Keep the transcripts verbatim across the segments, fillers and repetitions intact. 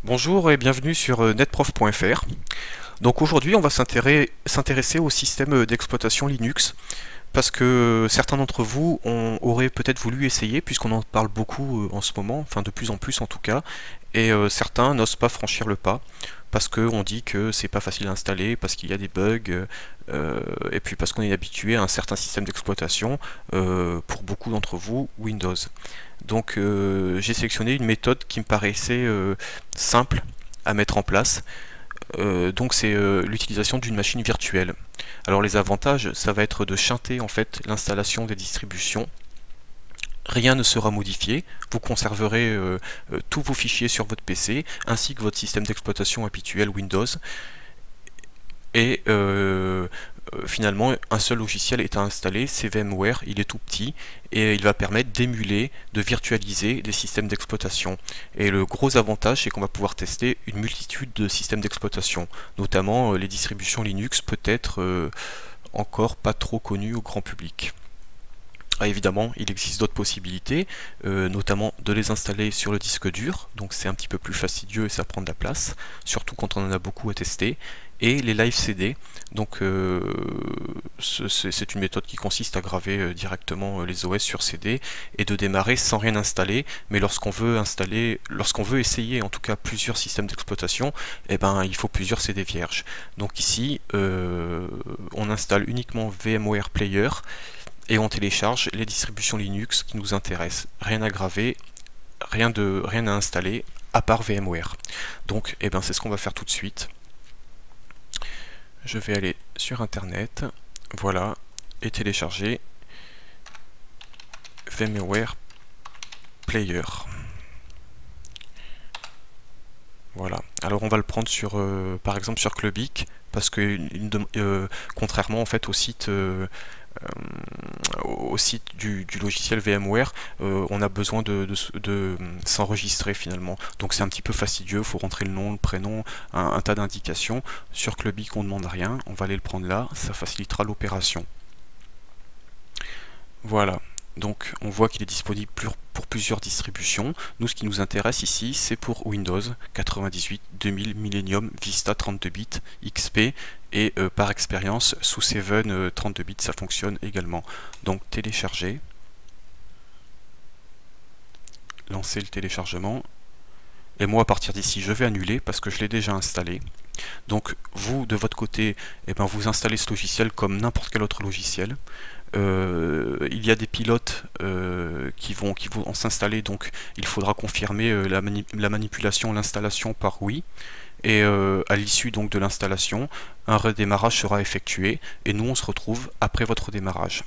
Bonjour et bienvenue sur euh, netprof point f r. Donc aujourd'hui on va s'intéresser s'intéresser au système d'exploitation Linux parce que certains d'entre vous ont- auraient peut-être voulu essayer puisqu'on en parle beaucoup euh, en ce moment, enfin de plus en plus en tout cas, et euh, certains n'osent pas franchir le pas parce qu'on dit que c'est pas facile à installer, parce qu'il y a des bugs, euh, euh, et puis parce qu'on est habitué à un certain système d'exploitation, euh, pour beaucoup d'entre vous, Windows. Donc euh, j'ai sélectionné une méthode qui me paraissait euh, simple à mettre en place. Euh, donc c'est euh, l'utilisation d'une machine virtuelle. Alors les avantages, ça va être de shunter en fait l'installation des distributions. Rien ne sera modifié, vous conserverez euh, euh, tous vos fichiers sur votre P C, ainsi que votre système d'exploitation habituel Windows. Et euh, euh, finalement, un seul logiciel est à installer, c'est VMware, il est tout petit, et il va permettre d'émuler, de virtualiser des systèmes d'exploitation. Et le gros avantage, c'est qu'on va pouvoir tester une multitude de systèmes d'exploitation, notamment euh, les distributions Linux, peut-être euh, encore pas trop connues au grand public. Ah, évidemment, il existe d'autres possibilités, euh, notamment de les installer sur le disque dur, donc c'est un petit peu plus fastidieux et ça prend de la place, surtout quand on en a beaucoup à tester, et les live C D, donc euh, c'est une méthode qui consiste à graver euh, directement les O S sur C D et de démarrer sans rien installer, mais lorsqu'on veut installer, lorsqu'on veut essayer en tout cas plusieurs systèmes d'exploitation, eh ben, il faut plusieurs C D vierges. Donc ici, euh, on installe uniquement VMware Player, et on télécharge les distributions Linux qui nous intéressent. Rien à graver, rien, de, rien à installer, à part VMware. Donc eh ben, c'est ce qu'on va faire tout de suite. Je vais aller sur internet, voilà, et télécharger VMware Player. Voilà. Alors on va le prendre sur, euh, par exemple sur Clubic, parce que une, euh, contrairement en fait au site euh, euh, au site du, du logiciel VMware, euh, on a besoin de, de, de s'enregistrer finalement. Donc c'est un petit peu fastidieux, il faut rentrer le nom, le prénom, un, un tas d'indications. Sur Clubic on ne demande rien, on va aller le prendre là, ça facilitera l'opération. Voilà. Donc on voit qu'il est disponible pour plusieurs distributions. Nous, ce qui nous intéresse ici, c'est pour Windows quatre-vingt-dix-huit, deux mille, Millennium, Vista trente-deux bits, X P, et euh, par expérience, sous Seven euh, trente-deux bits, ça fonctionne également. Donc télécharger, lancer le téléchargement, et moi à partir d'ici, je vais annuler parce que je l'ai déjà installé. Donc vous, de votre côté, eh ben, vous installez ce logiciel comme n'importe quel autre logiciel. Euh, il y a des pilotes euh, qui vont, qui vont s'installer, donc il faudra confirmer euh, la, mani la manipulation, l'installation par oui, et euh, à l'issue donc de l'installation, un redémarrage sera effectué, et nous on se retrouve après votre démarrage.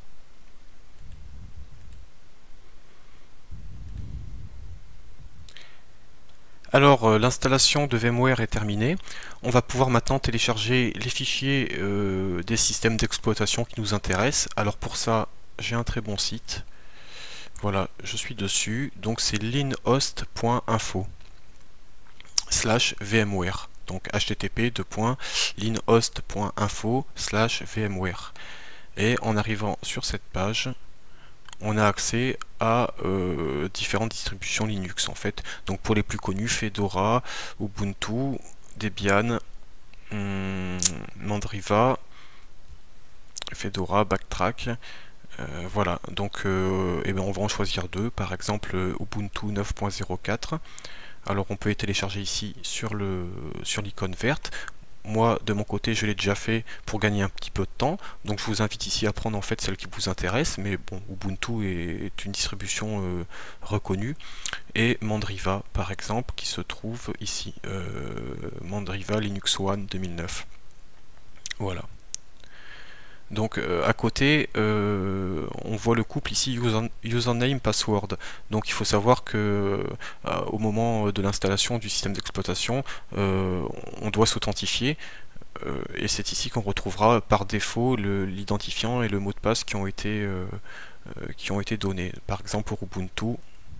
Alors euh, l'installation de VMware est terminée, on va pouvoir maintenant télécharger les fichiers euh, des systèmes d'exploitation qui nous intéressent. Alors pour ça, j'ai un très bon site. Voilà, je suis dessus, donc c'est linhost point info slash vmware, donc h t t p linhost point info slash vmware. Et en arrivant sur cette page, on a accès à euh, différentes distributions Linux en fait. Donc pour les plus connus, Fedora, Ubuntu, Debian, hum, Mandriva, Fedora, Backtrack. Euh, voilà, donc euh, eh ben on va en choisir deux, par exemple Ubuntu neuf point zéro quatre. Alors on peut les télécharger ici sur le sur l'icône verte. Moi de mon côté je l'ai déjà fait pour gagner un petit peu de temps, donc je vous invite ici à prendre en fait celle qui vous intéresse, mais bon, Ubuntu est, est une distribution euh, reconnue, et Mandriva par exemple qui se trouve ici, euh, Mandriva Linux One deux mille neuf. Voilà. Donc euh, à côté, euh, on voit le couple ici user, username password. Donc il faut savoir que euh, au moment de l'installation du système d'exploitation, euh, on doit s'authentifier. Euh, et c'est ici qu'on retrouvera par défaut l'identifiant et le mot de passe qui ont été, euh, euh, qui ont été donnés. Par exemple pour Ubuntu,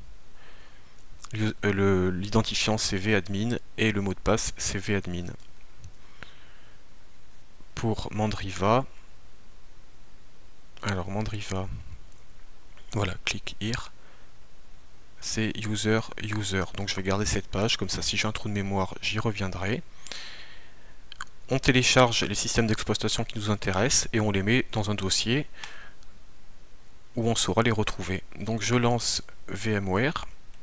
l'identifiant cvadmin et le mot de passe cvadmin. Pour Mandriva, alors Mandriva, voilà, clique here. c'est user user. Donc je vais garder cette page, comme ça si j'ai un trou de mémoire, j'y reviendrai. On télécharge les systèmes d'exploitation qui nous intéressent et on les met dans un dossier où on saura les retrouver. Donc je lance VMware.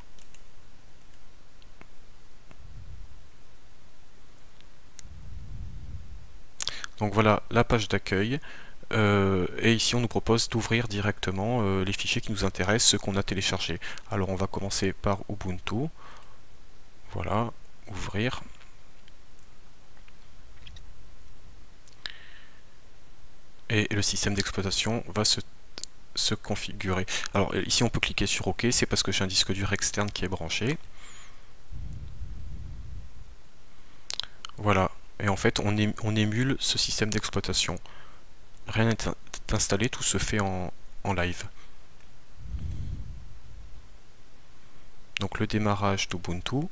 Donc voilà la page d'accueil. Euh, et ici on nous propose d'ouvrir directement euh, les fichiers qui nous intéressent, ceux qu'on a téléchargés. Alors on va commencer par Ubuntu. Voilà, ouvrir. Et le système d'exploitation va se, se configurer. Alors ici on peut cliquer sur OK, c'est parce que j'ai un disque dur externe qui est branché. Voilà, et en fait on, é on émule ce système d'exploitation. Rien n'est installé, tout se fait en, en live. Donc le démarrage d'Ubuntu.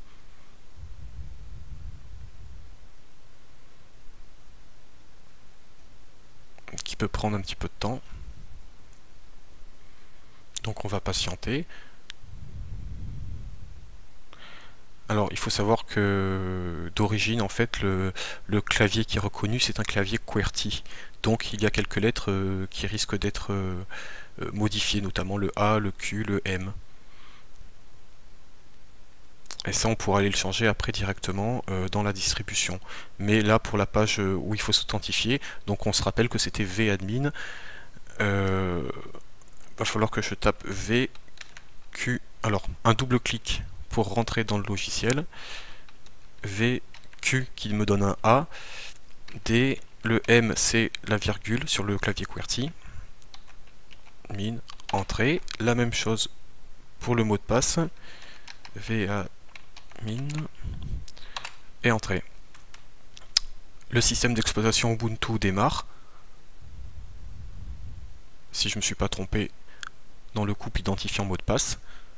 Qui peut prendre un petit peu de temps. Donc on va patienter. Alors il faut savoir que d'origine en fait le, le clavier qui est reconnu c'est un clavier QWERTY. Donc il y a quelques lettres euh, qui risquent d'être euh, modifiées, notamment le A, le Q, le M. Et ça on pourra aller le changer après directement euh, dans la distribution. Mais là pour la page où il faut s'authentifier, donc on se rappelle que c'était vadmin. Euh, va falloir que je tape V Q. Alors un double clic pour rentrer dans le logiciel. V Q qui me donne un A. D, le M c'est la virgule sur le clavier QWERTY. Min, entrée. La même chose pour le mot de passe. Va min et entrée. Le système d'exploitation Ubuntu démarre. Si je ne me suis pas trompé dans le couple identifiant mot de passe.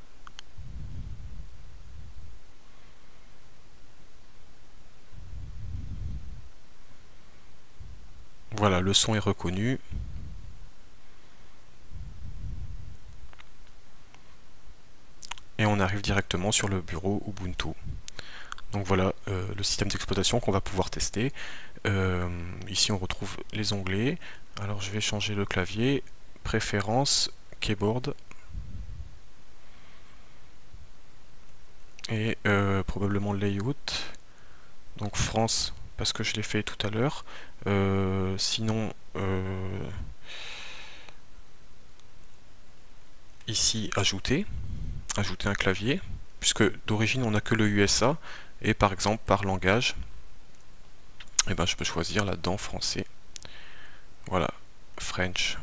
Voilà, le son est reconnu. Et on arrive directement sur le bureau Ubuntu. Donc voilà euh, le système d'exploitation qu'on va pouvoir tester. Euh, ici on retrouve les onglets. Alors je vais changer le clavier. Préférences, keyboard. Et euh, probablement layout. Donc France, parce que je l'ai fait tout à l'heure. Euh, sinon, euh, ici ajouter. Ajouter un clavier. Puisque d'origine on n'a que le U S A. Et par exemple par langage, et ben, je peux choisir là-dedans français. Voilà, French.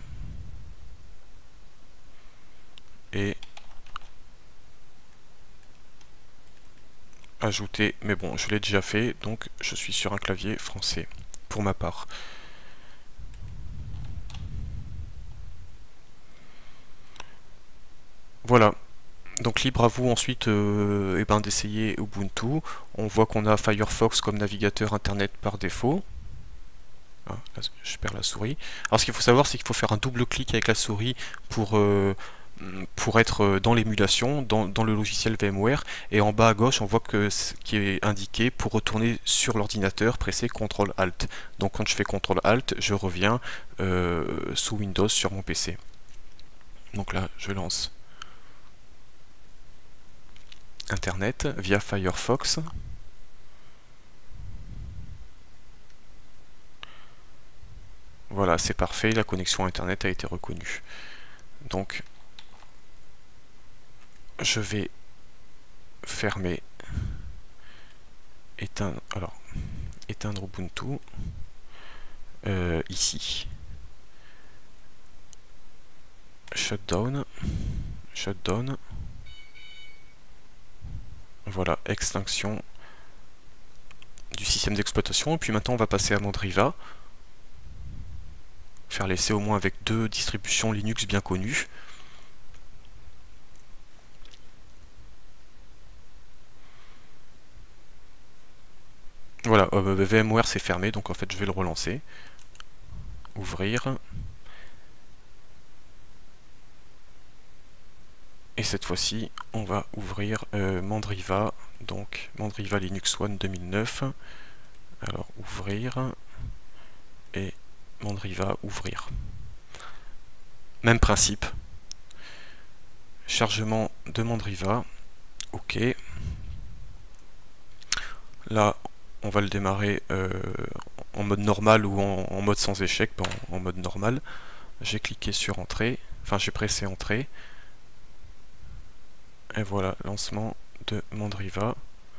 Et ajouter, mais bon, je l'ai déjà fait, donc je suis sur un clavier français, pour ma part. Voilà. Donc libre à vous ensuite euh, eh ben, d'essayer Ubuntu. On voit qu'on a Firefox comme navigateur internet par défaut. Ah, là, je perds la souris. Alors ce qu'il faut savoir, c'est qu'il faut faire un double clic avec la souris pour, euh, pour être dans l'émulation, dans, dans le logiciel VMware. Et en bas à gauche, on voit que ce qui est indiqué pour retourner sur l'ordinateur, presser contrôle alt. Donc quand je fais contrôle alt, je reviens euh, sous Windows sur mon P C. Donc là, je lance Internet via Firefox. Voilà, c'est parfait, la connexion Internet a été reconnue. Donc, je vais fermer, éteindre, alors, éteindre Ubuntu, euh, ici. Shutdown, shutdown. Voilà, extinction du système d'exploitation. Et puis maintenant, on va passer à Mandriva. Faire l'essai au moins avec deux distributions Linux bien connues. Voilà, euh, VMware c'est fermé, donc en fait je vais le relancer. Ouvrir. Et cette fois-ci, on va ouvrir euh, Mandriva, donc Mandriva Linux One deux mille neuf. Alors ouvrir et Mandriva ouvrir. Même principe. Chargement de Mandriva. OK. Là, on va le démarrer euh, en mode normal ou en, en mode sans échec, en, en mode normal. J'ai cliqué sur Entrée, enfin j'ai pressé Entrée. Et voilà, lancement de Mandriva.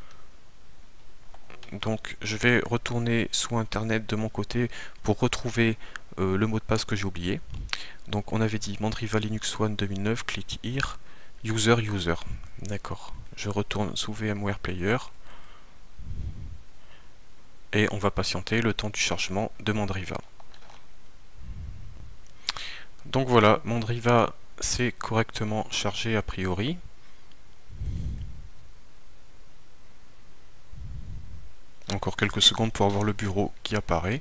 Donc je vais retourner sous internet de mon côté pour retrouver euh, le mot de passe que j'ai oublié. Donc on avait dit Mandriva Linux One deux mille neuf, click here, user user. D'accord, je retourne sous VMware Player. Et on va patienter le temps du chargement de Mandriva. Donc voilà, Mandriva s'est correctement chargé a priori. Encore quelques secondes pour avoir le bureau qui apparaît.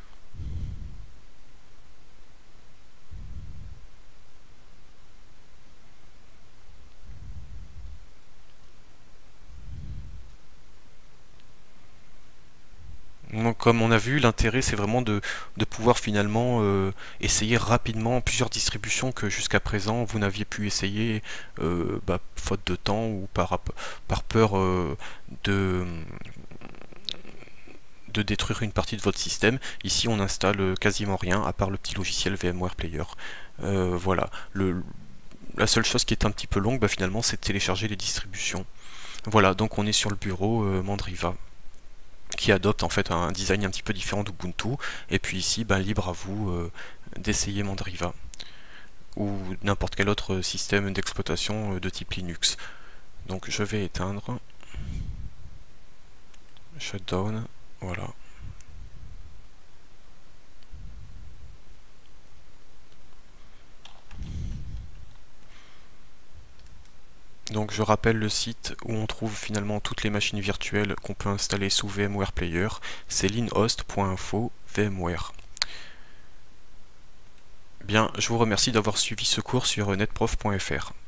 Donc, comme on a vu, l'intérêt c'est vraiment de, de pouvoir finalement euh, essayer rapidement plusieurs distributions que jusqu'à présent vous n'aviez pu essayer euh, bah, faute de temps ou par, par peur euh, de, de détruire une partie de votre système. Ici on installe quasiment rien à part le petit logiciel VMware Player. Euh, voilà, le, la seule chose qui est un petit peu longue bah, finalement c'est de télécharger les distributions. Voilà, donc on est sur le bureau euh, Mandriva, qui adopte en fait un design un petit peu différent d'Ubuntu, et puis ici ben, libre à vous euh, d'essayer Mandriva ou n'importe quel autre système d'exploitation euh, de type Linux. Donc je vais éteindre, shutdown, voilà. Donc je rappelle le site où on trouve finalement toutes les machines virtuelles qu'on peut installer sous VMware Player, c'est linhost point info VMware. Bien, je vous remercie d'avoir suivi ce cours sur netprof point F R.